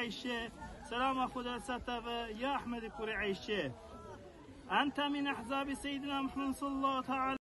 عيشه سلام خدا ستر يا أحمد كوري عيشه أنت من أحزاب سيدنا محمد صلى الله تعالى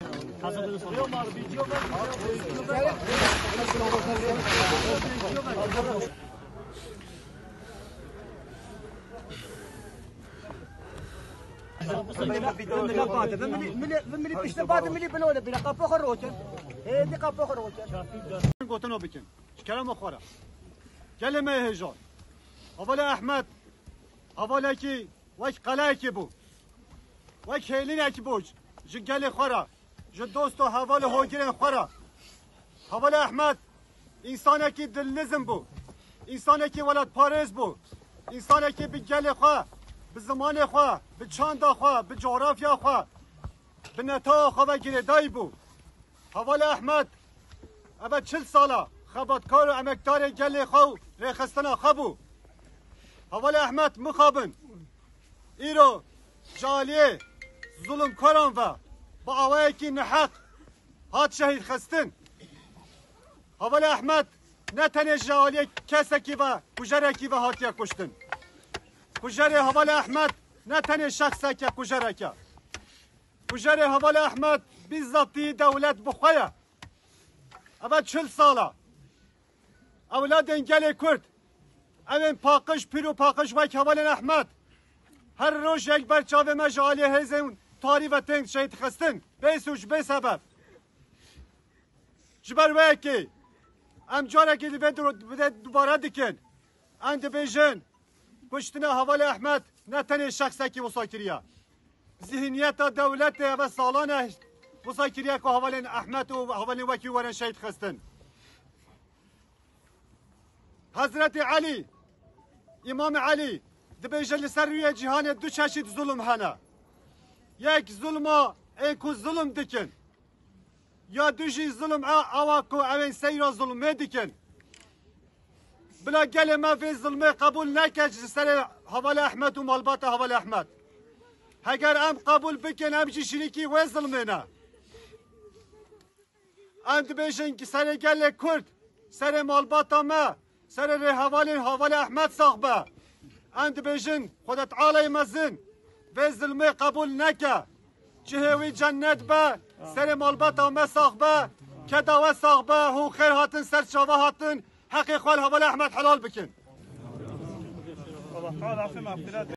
گوتنو بکن کلام خوره کلمه هجار اول احمد اول کی وک قلعه کی بو وک هیلین کی بوج جگل خوره ج دوست و حوال هوگیرن خوره اول احمد انسان کی دلنزم بو انسان کی ولد پارس بو انسان کی به گل خو به زمان خو به چاند خو به جغرافیا خو به نتا خو و گردای بو اول احمد اول 40 ساله خباتکار و امکدار گل خو رخستنا خبو اول احمد مخابن ایرو جالیه ظلم کاران و با آوائه کی نحق هات شهید خستن اول احمد نه تنه جالیه کسکی و کجرکی و هاتیا کشتن کجره اول احمد نه تنه شخصه که کجره که کجره اول احمد بیزاتی دولت بخواه اول 40 ساله اولاد انگل کرد اول پاقش پیرو پاقش وک اول احمد هر روز یک برچاوه مجالی هزون تاری و تنگ شهید خستن به سوچ به سبب جبر وکی امجاره که بده دوباره دکن اند بیجن کشتن اول احمد نه تنه شخصه که وساکریه ذهنیت دولت و سالانه وساکریه که اول احمد و اول وکی ورن شهید خستن حضرت علی امام علی دبیجه لسر روی جهان دو چشید ظلم هنه یک ظلم ایکو ظلم دکن یا دوشی ظلم آواکو اوین سیرا ظلمه دکن بلا گل ما فی ظلمه قبول نکج سر حوال احمد و مالبات حوال احمد اگر ام قبول بکن ام چی شریکی و ظلمه نه ام دبیجن که سر گل کرد سر مالبات ما سر حوال احمد صاحبه اند بیجن خودت عالی مزن و ظلمه قبول نکه جهوی جنت به سر مالبات آمه صاحبه که داوه صاحبه هو خیر هاتن سر شاوه هاتن حقی خوال حوال احمد حلال بکن